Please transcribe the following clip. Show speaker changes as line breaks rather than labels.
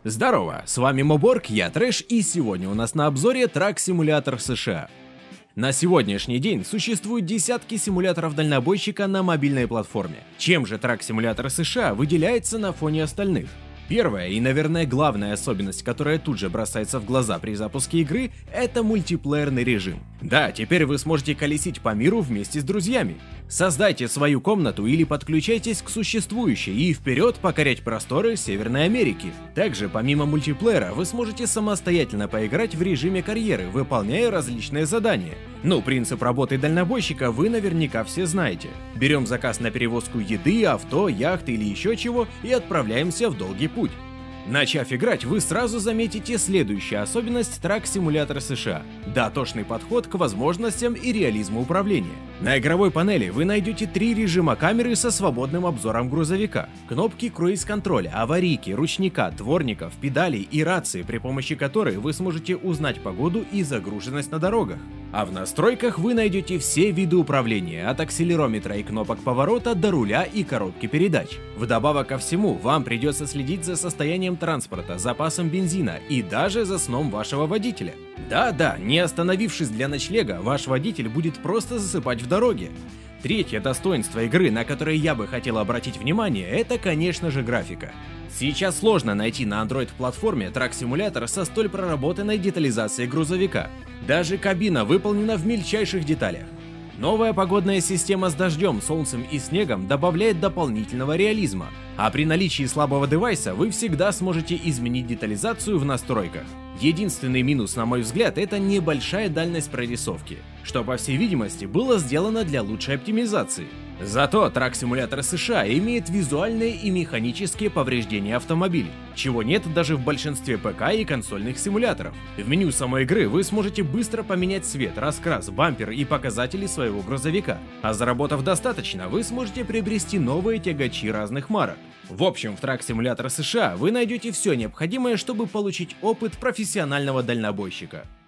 Здорово, с вами Моборг, я Трэш, и сегодня у нас на обзоре Truck Simulator США. На сегодняшний день существуют десятки симуляторов дальнобойщика на мобильной платформе. Чем же Truck Simulator США выделяется на фоне остальных? Первая и, наверное, главная особенность, которая тут же бросается в глаза при запуске игры, это мультиплеерный режим. Да, теперь вы сможете колесить по миру вместе с друзьями. Создайте свою комнату или подключайтесь к существующей и вперед покорять просторы Северной Америки. Также, помимо мультиплеера, вы сможете самостоятельно поиграть в режиме карьеры, выполняя различные задания. Ну, принцип работы дальнобойщика вы наверняка все знаете. Берем заказ на перевозку еды, авто, яхты или еще чего и отправляемся в долгий путь. Начав играть, вы сразу заметите следующую особенность Truck Simulator США – дотошный подход к возможностям и реализму управления. На игровой панели вы найдете 3 режима камеры со свободным обзором грузовика, кнопки круиз-контроля, аварийки, ручника, дворников, педалей и рации, при помощи которой вы сможете узнать погоду и загруженность на дорогах. А в настройках вы найдете все виды управления, от акселерометра и кнопок поворота до руля и коробки передач. Вдобавок ко всему, вам придется следить за состоянием транспорта, запасом бензина и даже за сном вашего водителя. Да-да, не остановившись для ночлега, ваш водитель будет просто засыпать в дороге. Третье достоинство игры, на которое я бы хотел обратить внимание, это, конечно же, графика. Сейчас сложно найти на Android-платформе Truck Simulator со столь проработанной детализацией грузовика. Даже кабина выполнена в мельчайших деталях. Новая погодная система с дождем, солнцем и снегом добавляет дополнительного реализма, а при наличии слабого девайса вы всегда сможете изменить детализацию в настройках. Единственный минус, на мой взгляд, это небольшая дальность прорисовки, что, по всей видимости, было сделано для лучшей оптимизации. Зато Truck Simulator США имеет визуальные и механические повреждения автомобилей, чего нет даже в большинстве ПК и консольных симуляторов. В меню самой игры вы сможете быстро поменять цвет, раскрас, бампер и показатели своего грузовика, а заработав достаточно, вы сможете приобрести новые тягачи разных марок. В общем, в Truck Simulator США вы найдете все необходимое, чтобы получить опыт профессионального дальнобойщика.